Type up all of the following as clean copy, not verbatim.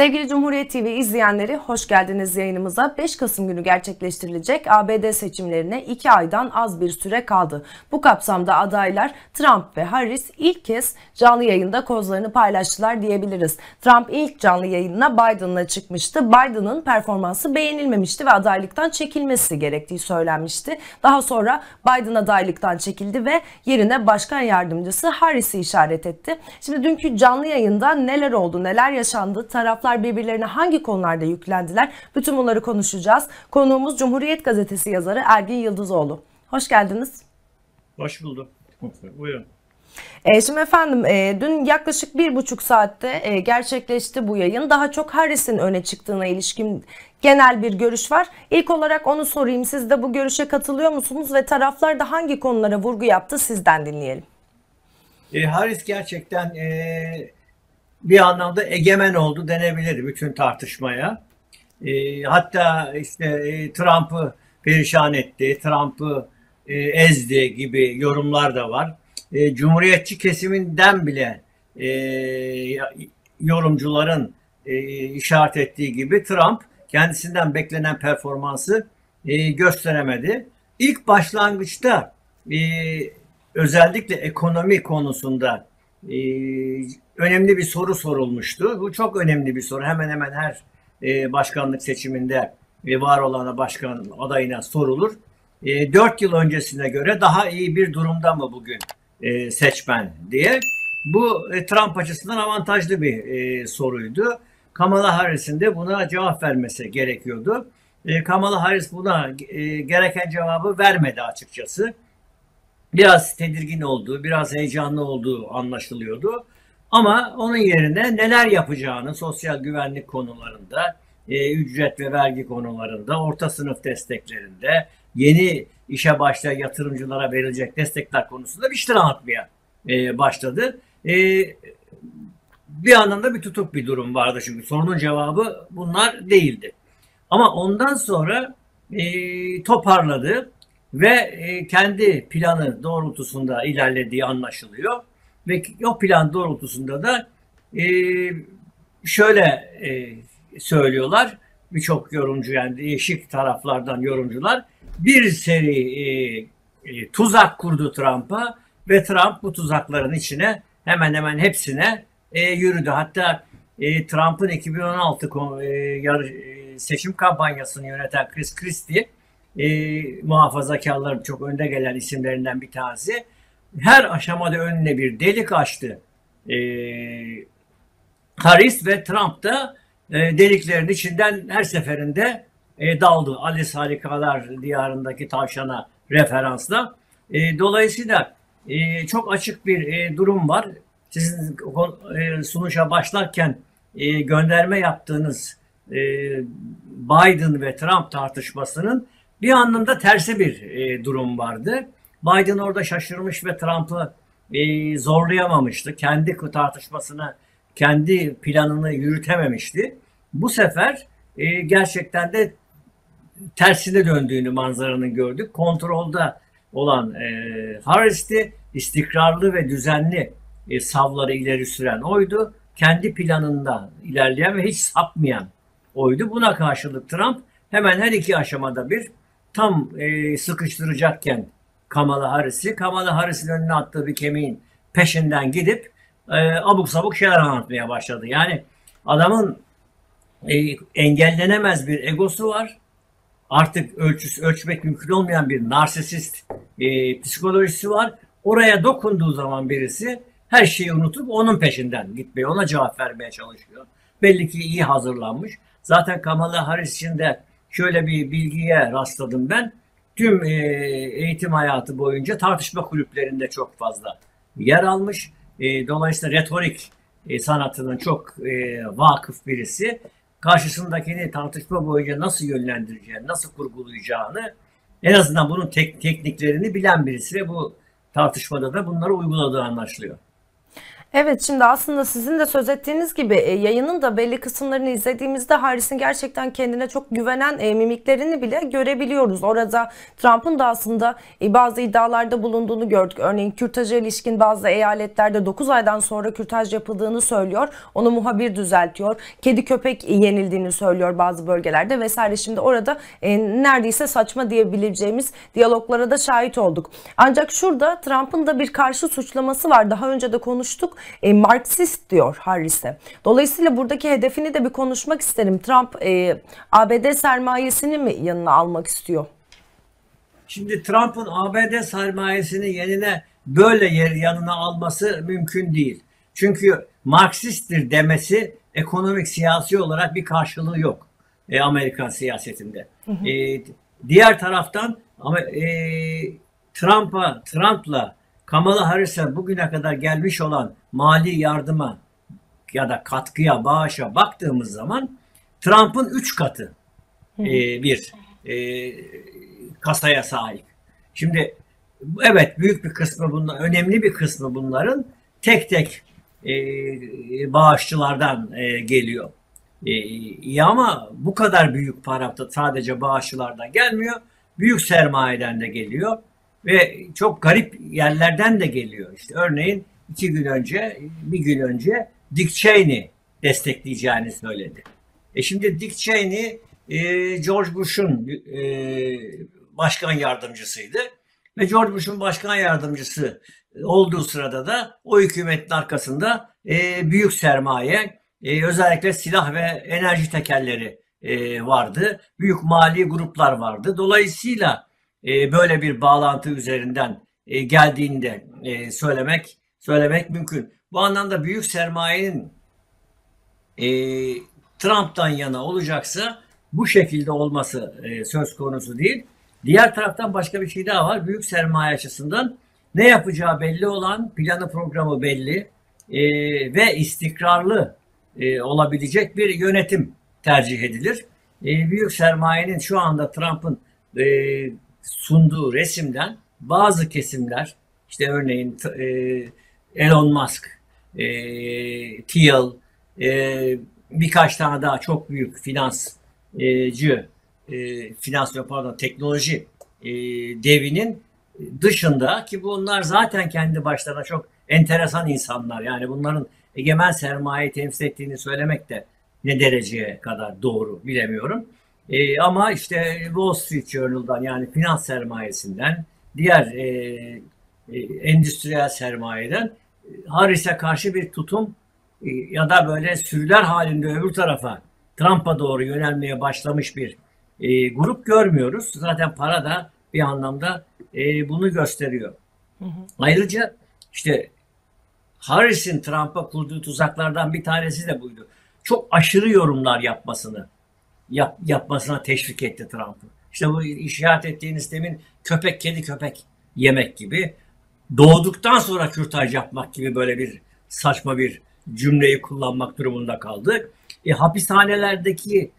Sevgili Cumhuriyet TV izleyenleri, hoş geldiniz yayınımıza. 5 Kasım günü gerçekleştirilecek ABD seçimlerine 2 aydan az bir süre kaldı. Bu kapsamda adaylar Trump ve Harris ilk kez canlı yayında kozlarını paylaştılar diyebiliriz. Trump ilk canlı yayınına Biden'la çıkmıştı. Biden'ın performansı beğenilmemişti ve adaylıktan çekilmesi gerektiği söylenmişti. Daha sonra Biden adaylıktan çekildi ve yerine başkan yardımcısı Harris'i işaret etti. Şimdi dünkü canlı yayında neler oldu, neler yaşandı, taraflar birbirlerine hangi konularda yüklendiler? Bütün bunları konuşacağız. Konuğumuz Cumhuriyet Gazetesi yazarı Ergin Yıldızoğlu. Hoş geldiniz. Hoş bulduk. Buyurun. Şimdi efendim dün yaklaşık 1,5 saatte gerçekleşti bu yayın. Daha çok Harris'in öne çıktığına ilişkin genel bir görüş var. İlk olarak onu sorayım. Siz de bu görüşe katılıyor musunuz ve taraflar da hangi konulara vurgu yaptı? Sizden dinleyelim. Harris gerçekten bir anlamda egemen oldu denebilir bütün tartışmaya. Hatta işte Trump'ı perişan etti, Trump'ı ezdi gibi yorumlar da var. Cumhuriyetçi kesiminden bile yorumcuların işaret ettiği gibi Trump kendisinden beklenen performansı gösteremedi. İlk başlangıçta özellikle ekonomi konusunda önemli bir soru sorulmuştu. Bu çok önemli bir soru. Hemen hemen her başkanlık seçiminde var olan başkan adayına sorulur. 4 yıl öncesine göre daha iyi bir durumda mı bugün seçmen diye. Bu Trump açısından avantajlı bir soruydu. Kamala Harris'in de buna cevap vermesi gerekiyordu. Kamala Harris buna gereken cevabı vermedi açıkçası. Biraz tedirgin olduğu, biraz heyecanlı olduğu anlaşılıyordu. Ama onun yerine neler yapacağını sosyal güvenlik konularında, ücret ve vergi konularında, orta sınıf desteklerinde, yeni işe başlayan yatırımcılara verilecek destekler konusunda bir şeyler anlatmaya başladı. Bir anlamda bir tutuk bir durum vardı çünkü sorunun cevabı bunlar değildi. Ama ondan sonra toparladı ve kendi planı doğrultusunda ilerlediği anlaşılıyor. Ve o plan doğrultusunda da şöyle söylüyorlar birçok yorumcu, yani değişik taraflardan yorumcular, bir seri tuzak kurdu Trump'a ve Trump bu tuzakların içine hemen hemen hepsine yürüdü. Hatta Trump'ın 2016 seçim kampanyasını yöneten Chris Christie, muhafazakarların çok önde gelen isimlerinden bir tanesi, her aşamada önüne bir delik açtı Harris ve Trump da deliklerin içinden her seferinde daldı. Alice Harikalar Diyarındaki tavşana referansla. Dolayısıyla çok açık bir durum var. Sizin sunuşa başlarken gönderme yaptığınız Biden ve Trump tartışmasının bir anlamda tersi bir durum vardı. Biden orada şaşırmış ve Trump'ı zorlayamamıştı. Kendi tartışmasını, kendi planını yürütememişti. Bu sefer gerçekten de tersine döndüğünü, manzaranın gördük. Kontrolde olan Harris'ti. İstikrarlı ve düzenli savları ileri süren oydu. Kendi planında ilerleyen ve hiç sapmayan oydu. Buna karşılık Trump hemen her iki aşamada bir tam sıkıştıracakken Kamala Harris'in önüne attığı bir kemiğin peşinden gidip abuk sabuk şeyler anlatmaya başladı. Yani adamın engellenemez bir egosu var. Artık ölçmek mümkün olmayan bir narsisist psikolojisi var. Oraya dokunduğu zaman birisi her şeyi unutup onun peşinden gitmeye, ona cevap vermeye çalışıyor. Belli ki iyi hazırlanmış. Zaten Kamala Harris için de şöyle bir bilgiye rastladım ben. Tüm eğitim hayatı boyunca tartışma kulüplerinde çok fazla yer almış. Dolayısıyla retorik sanatının çok vakıf birisi. Karşısındakini tartışma boyunca nasıl yönlendireceğini, nasıl kurgulayacağını, en azından bunun tekniklerini bilen birisi ve bu tartışmada da bunları uyguladığı anlaşılıyor. Evet, şimdi aslında sizin de söz ettiğiniz gibi yayının da belli kısımlarını izlediğimizde Harris'in gerçekten kendine çok güvenen mimiklerini bile görebiliyoruz. Orada Trump'ın da aslında bazı iddialarda bulunduğunu gördük. Örneğin kürtaja ilişkin bazı eyaletlerde 9 aydan sonra kürtaj yapıldığını söylüyor. Onu muhabir düzeltiyor. Kedi köpek yenildiğini söylüyor bazı bölgelerde vesaire. Şimdi orada neredeyse saçma diyebileceğimiz diyaloglara da şahit olduk. Ancak şurada Trump'ın da bir karşı suçlaması var. Daha önce de konuştuk. Marksist diyor Harris'e. Dolayısıyla buradaki hedefini de bir konuşmak isterim. Trump ABD sermayesini mi yanına almak istiyor? Şimdi Trump'ın ABD sermayesini böyle yanına alması mümkün değil. Çünkü Marksisttir demesi ekonomik siyasi olarak bir karşılığı yok Amerikan siyasetinde. Diğer taraftan Trump'la Kamala Harris'e bugüne kadar gelmiş olan mali yardıma ya da katkıya, bağışa baktığımız zaman Trump'ın 3 katı bir kasaya sahip. Şimdi evet, büyük bir kısmı önemli bir kısmı bunların tek tek bağışçılardan geliyor. İyi ama bu kadar büyük para da sadece bağışçılardan gelmiyor. Büyük sermayeden de geliyor. Ve çok garip yerlerden de geliyor. İşte örneğin bir gün önce Dick Cheney destekleyeceğini söyledi. Şimdi Dick Cheney George Bush'un başkan yardımcısıydı. Ve George Bush'un başkan yardımcısı olduğu sırada da o hükümetin arkasında büyük sermaye, özellikle silah ve enerji tekelleri vardı. Büyük mali gruplar vardı. Dolayısıyla böyle bir bağlantı üzerinden geldiğini de söylemek mümkün. Bu anlamda büyük sermayenin Trump'tan yana olacaksa bu şekilde olması söz konusu değil. Diğer taraftan başka bir şey daha var. Büyük sermaye açısından ne yapacağı belli olan, planı programı belli ve istikrarlı olabilecek bir yönetim tercih edilir. Büyük sermayenin şu anda Trump'ın sunduğu resimden bazı kesimler, işte örneğin Elon Musk, Thiel, birkaç tane daha çok büyük teknoloji devinin dışında, ki bunlar zaten kendi başlarına çok enteresan insanlar. Yani bunların egemen sermaye temsil ettiğini söylemek de ne dereceye kadar doğru bilemiyorum. Ama işte Wall Street Journal'dan, yani finans sermayesinden, diğer endüstriyel sermayeden Harris'e karşı bir tutum ya da böyle sürüler halinde öbür tarafa, Trump'a doğru yönelmeye başlamış bir grup görmüyoruz. Zaten para da bir anlamda bunu gösteriyor. Ayrıca işte Harris'in Trump'a kurduğu tuzaklardan bir tanesi de buydu. Çok aşırı yorumlar yapmasına teşvik etti Trump'ı. İşte bu işaret ettiğiniz demin kedi köpek yemek gibi, doğduktan sonra kürtaj yapmak gibi böyle bir saçma bir cümleyi kullanmak durumunda kaldı. Hapishanelerdeki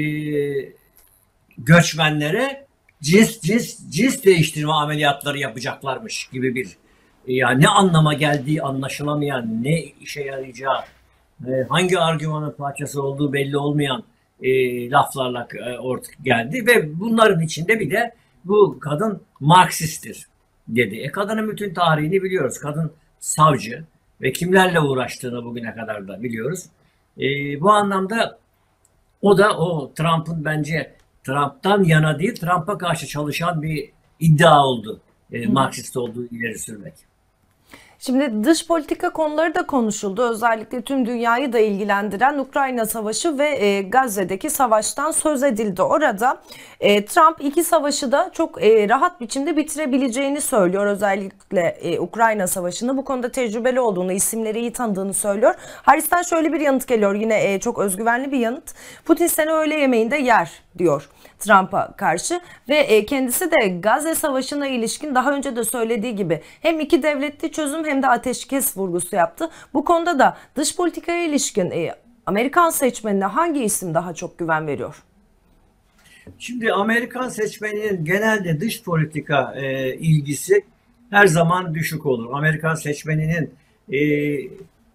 göçmenlere cins değiştirme ameliyatları yapacaklarmış gibi bir, yani ne anlama geldiği anlaşılamayan, ne işe yarayacağı, hangi argümanın parçası olduğu belli olmayan laflarla ortaya geldi ve bunların içinde bir de bu kadın Marksisttir dedi. Kadının bütün tarihini biliyoruz. Kadın savcı ve kimlerle uğraştığını bugüne kadar da biliyoruz. Bu anlamda o Trump'ın, bence Trump'tan yana değil, Trump'a karşı çalışan bir iddia oldu. Marksist olduğu ileri sürmek. Şimdi dış politika konuları da konuşuldu. Özellikle tüm dünyayı da ilgilendiren Ukrayna Savaşı ve Gazze'deki savaştan söz edildi. Orada Trump iki savaşı da çok rahat biçimde bitirebileceğini söylüyor. Özellikle Ukrayna Savaşı'nı bu konuda tecrübeli olduğunu, isimleri iyi tanıdığını söylüyor. Harris'ten şöyle bir yanıt geliyor, yine çok özgüvenli bir yanıt. Putin seni öğle yemeğinde yer diyor Trump'a karşı ve kendisi de Gazze Savaşı'na ilişkin daha önce de söylediği gibi hem iki devletli çözüm hem de ateşkes vurgusu yaptı. Bu konuda da dış politikaya ilişkin Amerikan seçmenine hangi isim daha çok güven veriyor? Şimdi Amerikan seçmeninin genelde dış politika ilgisi her zaman düşük olur. Amerikan seçmeninin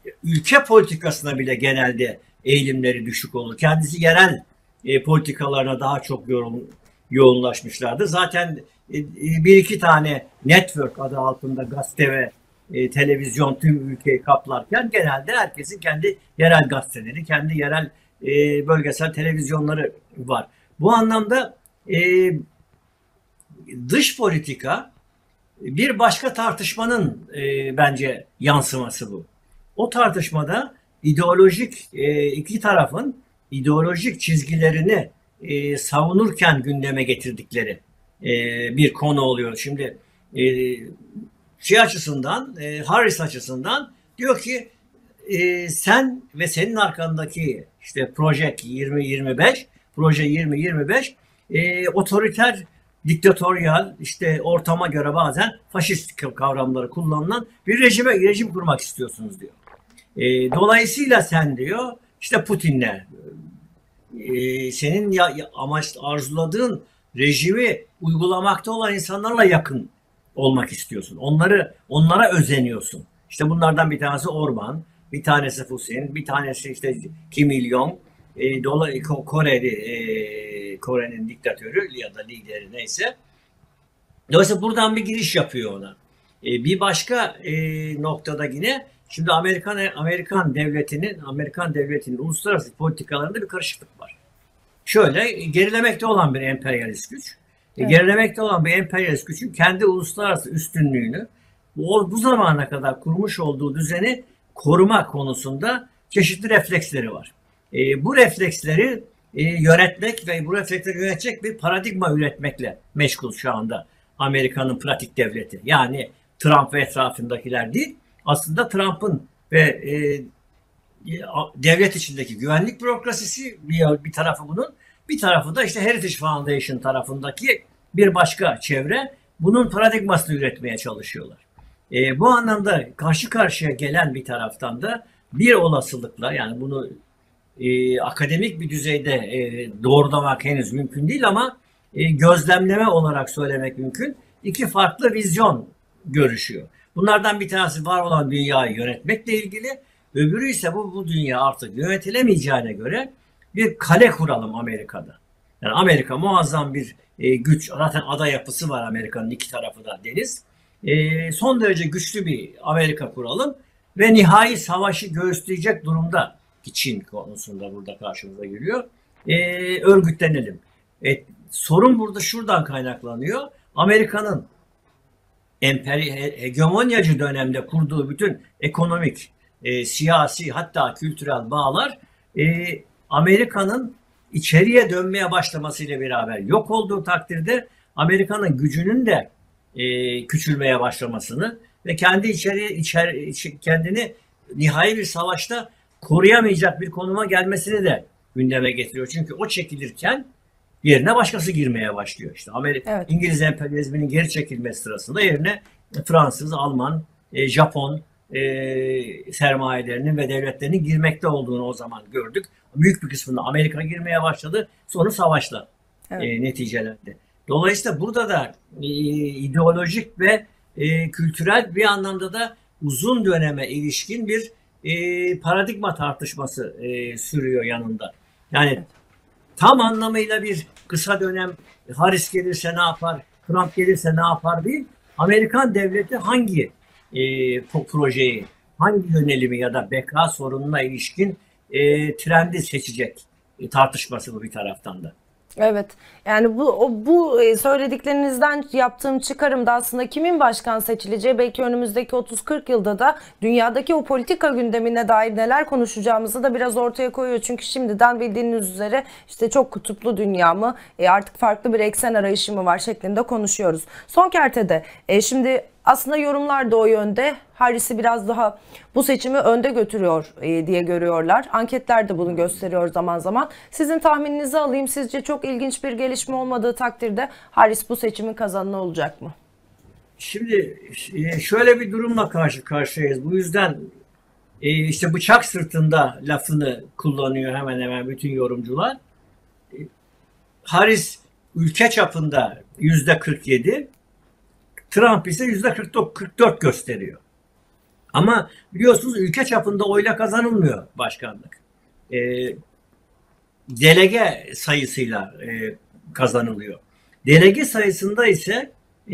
ülke politikasına bile genelde eğilimleri düşük olur. Kendisi yerel politikalarına daha çok yoğunlaşmışlardı. Zaten bir iki tane network adı altında gazete ve televizyon tüm ülkeyi kaplarken genelde herkesin kendi yerel gazeteleri, kendi yerel bölgesel televizyonları var. Bu anlamda dış politika bir başka tartışmanın bence yansıması bu. O tartışmada ideolojik iki tarafın ideolojik çizgilerini savunurken gündeme getirdikleri bir konu oluyor. Şimdi şey açısından, Harris açısından diyor ki sen ve senin arkandaki işte proje 2025 otoriter, diktatöryal, işte ortama göre bazen faşist kavramları kullanılan bir rejim kurmak istiyorsunuz diyor. Dolayısıyla sen diyor işte Putin'le senin arzuladığın rejimi uygulamakta olan insanlarla yakın olmak istiyorsun. Onlara özeniyorsun. İşte bunlardan bir tanesi Orban, bir tanesi Putin, bir tanesi işte Kim Il-jong, Kore'nin diktatörü ya da lideri neyse. Dolayısıyla buradan bir giriş yapıyor ona. Bir başka noktada yine şimdi Amerikan devletinin uluslararası politikalarında bir karışıklık var. Şöyle gerilemekte olan bir emperyalist güç. Evet. Gerilemekte olan bir emperyalist gücün kendi uluslararası üstünlüğünü bu zamana kadar kurmuş olduğu düzeni koruma konusunda çeşitli refleksleri var. Bu refleksleri yönetmek ve bu refleksleri yönetecek bir paradigma üretmekle meşgul şu anda Amerika'nın pratik devleti. Yani Trump ve etrafındakiler değil, aslında Trump'ın ve devlet içindeki güvenlik bürokrasisi bir tarafı bunun, bir tarafı da işte Heritage Foundation tarafındaki bir başka çevre bunun paradigmasını üretmeye çalışıyorlar. Bu anlamda karşı karşıya gelen bir taraftan da bir olasılıkla yani bunu akademik bir düzeyde doğrulamak henüz mümkün değil ama gözlemleme olarak söylemek mümkün. İki farklı vizyon görüşüyor. Bunlardan bir tanesi var olan dünyayı yönetmekle ilgili, öbürü ise bu dünya artık yönetilemeyeceğine göre bir kale kuralım Amerika'da. Yani Amerika muazzam bir güç, zaten ada yapısı var Amerika'nın iki tarafı da deniz. Son derece güçlü bir Amerika kuralım ve nihai savaşı göğüsleyecek durumda ki Çin konusunda burada karşımıza geliyor. Örgütlenelim. Sorun burada şuradan kaynaklanıyor. Amerika'nın hegemonyacı dönemde kurduğu bütün ekonomik, siyasi hatta kültürel bağlar Amerika'nın içeriye dönmeye başlamasıyla beraber yok olduğu takdirde Amerika'nın gücünün de küçülmeye başlamasını ve kendini nihai bir savaşta koruyamayacak bir konuma gelmesini de gündeme getiriyor. Çünkü o çekilirken yerine başkası girmeye başlıyor. İşte evet. İngiliz emperyalizminin geri çekilmesi sırasında yerine Fransız, Alman, Japon sermayelerinin ve devletlerinin girmekte olduğunu o zaman gördük. Büyük bir kısmında Amerika girmeye başladı. Sonra savaşla neticelendi. Dolayısıyla burada da ideolojik ve kültürel bir anlamda da uzun döneme ilişkin bir paradigma tartışması sürüyor yanında. Yani tam anlamıyla bir kısa dönem Harris gelirse ne yapar, Trump gelirse ne yapar değil. Amerikan devleti hangi projeyi, hangi yönelimi ya da beka sorununa ilişkin trendi seçecek tartışması bu bir taraftan da. Evet, yani bu söylediklerinizden yaptığım çıkarımda aslında kimin başkan seçileceği belki önümüzdeki 30-40 yılda da dünyadaki o politika gündemine dair neler konuşacağımızı da biraz ortaya koyuyor. Çünkü şimdiden bildiğiniz üzere işte çok kutuplu dünya mı, artık farklı bir eksen arayışı mı var şeklinde konuşuyoruz. Son kertede şimdi aslında yorumlar da o yönde. Harris'i biraz daha bu seçimi önde götürüyor diye görüyorlar. Anketler de bunu gösteriyor zaman zaman. Sizin tahmininizi alayım. Sizce çok ilginç bir gelişme olmadığı takdirde Harris bu seçimin kazananı olacak mı? Şimdi şöyle bir durumla karşı karşıyayız. Bu yüzden işte bıçak sırtında lafını kullanıyor hemen hemen bütün yorumcular. Harris ülke çapında %47, Trump ise %44 gösteriyor. Ama biliyorsunuz ülke çapında oyla kazanılmıyor başkanlık. E, Delege sayısıyla kazanılıyor. Delege sayısında ise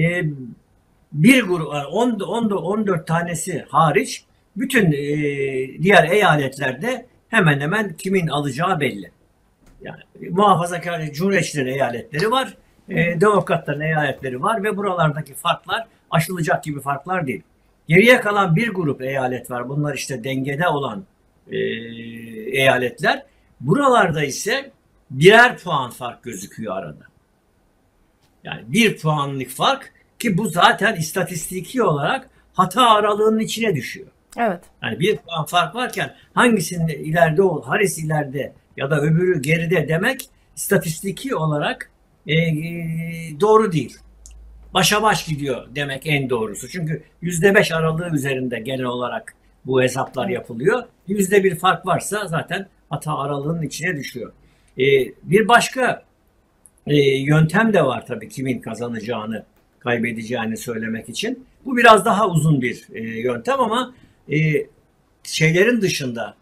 bir grup 14 tanesi hariç bütün diğer eyaletlerde hemen hemen kimin alacağı belli. Yani muhafazakar cumhuriyetçilerin eyaletleri var, demokratların eyaletleri var ve buralardaki farklar aşılacak gibi farklar değil. Geriye kalan bir grup eyalet var. Bunlar işte dengede olan eyaletler. Buralarda ise birer puan fark gözüküyor arada. Yani bir puanlık fark ki bu zaten istatistiki olarak hata aralığının içine düşüyor. Evet. Yani bir puan fark varken hangisinin ileride Harris ileride ya da öbürü geride demek istatistiki olarak doğru değil. Başa baş gidiyor demek en doğrusu. Çünkü %5 aralığı üzerinde genel olarak bu hesaplar yapılıyor. %1 fark varsa zaten hata aralığının içine düşüyor. Bir başka yöntem de var tabii kimin kazanacağını, kaybedeceğini söylemek için. Bu biraz daha uzun bir yöntem ama şeylerin dışında,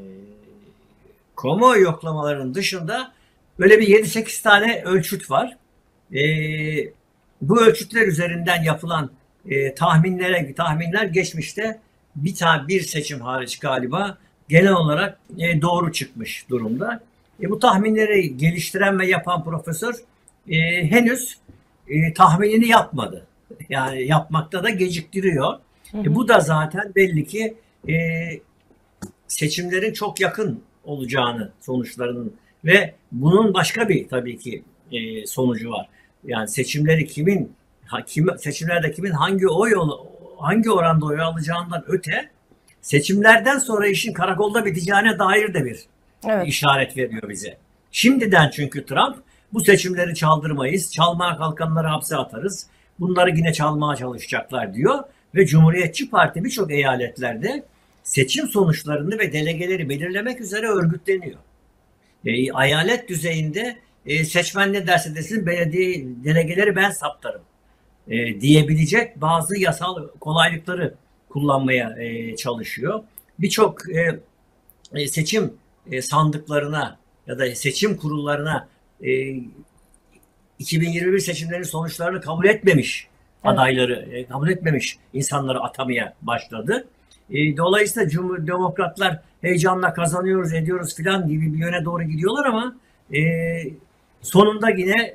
kamuoyu yoklamalarının dışında böyle bir 7-8 tane ölçüt var. Bu ölçütler üzerinden yapılan tahminler geçmişte bir seçim hariç galiba genel olarak doğru çıkmış durumda. Bu tahminleri geliştiren ve yapan profesör henüz tahminini yapmadı. Yani yapmakta da geciktiriyor. Bu da zaten belli ki seçimlerin çok yakın olacağını sonuçlarının ve bunun başka bir tabii ki sonucu var. Yani seçimlerde kimin hangi oranda oy alacağından öte seçimlerden sonra işin karakolda biteceğine dair de bir işaret veriyor bize. Şimdiden çünkü Trump bu seçimleri çaldırmayız, çalmaya kalkanları hapse atarız, bunları yine çalmaya çalışacaklar diyor ve Cumhuriyetçi Parti birçok eyaletlerde seçim sonuçlarını ve delegeleri belirlemek üzere örgütleniyor. Eyalet düzeyinde seçmen ne derse desin belediye delegeleri ben saptarım diyebilecek bazı yasal kolaylıkları kullanmaya çalışıyor. Birçok seçim sandıklarına ya da seçim kurullarına 2021 seçimlerinin sonuçlarını kabul etmemiş adayları, kabul etmemiş insanları atamaya başladı. Dolayısıyla demokratlar heyecanla kazanıyoruz, ediyoruz filan gibi bir yöne doğru gidiyorlar ama sonunda yine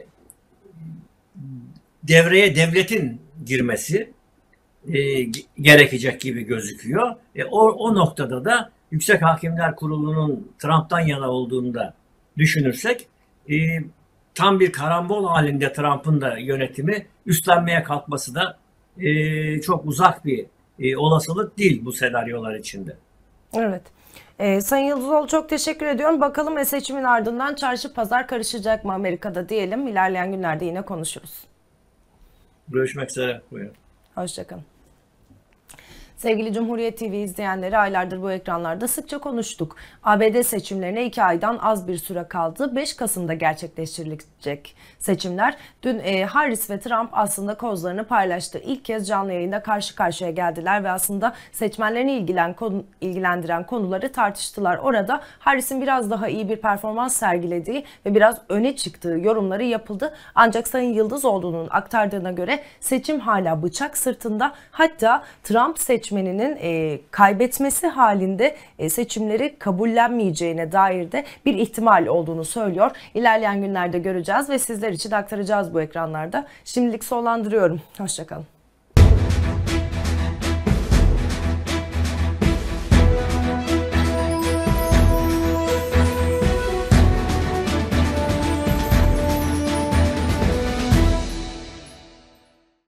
devreye devletin girmesi gerekecek gibi gözüküyor. O noktada da Yüksek Hakimler Kurulu'nun Trump'tan yana olduğunu da düşünürsek tam bir karambol halinde Trump'ın da yönetimi üstlenmeye kalkması da çok uzak bir olasılık değil bu senaryolar içinde. Evet. Sayın Yıldızoğlu çok teşekkür ediyorum. Bakalım seçimin ardından çarşı pazar karışacak mı Amerika'da diyelim. İlerleyen günlerde yine konuşuruz. Görüşmek üzere. Buyurun. Hoşçakalın. Sevgili Cumhuriyet TV izleyenleri, aylardır bu ekranlarda sıkça konuştuk. ABD seçimlerine 2 aydan az bir süre kaldı. 5 Kasım'da gerçekleştirilecek seçimler. Dün Harris ve Trump aslında kozlarını paylaştı. İlk kez canlı yayında karşı karşıya geldiler ve aslında seçmenlerini ilgilendiren konuları tartıştılar. Orada Harris'in biraz daha iyi bir performans sergilediği ve biraz öne çıktığı yorumları yapıldı. Ancak Sayın Yıldızoğlu'nun aktardığına göre seçim hala bıçak sırtında. Hatta Trump seçmeninin kaybetmesi halinde seçimleri kabullenmeyeceğine dair de bir ihtimal olduğunu söylüyor. İlerleyen günlerde göreceğiz ve sizler için aktaracağız bu ekranlarda. Şimdilik sonlandırıyorum. Hoşçakalın.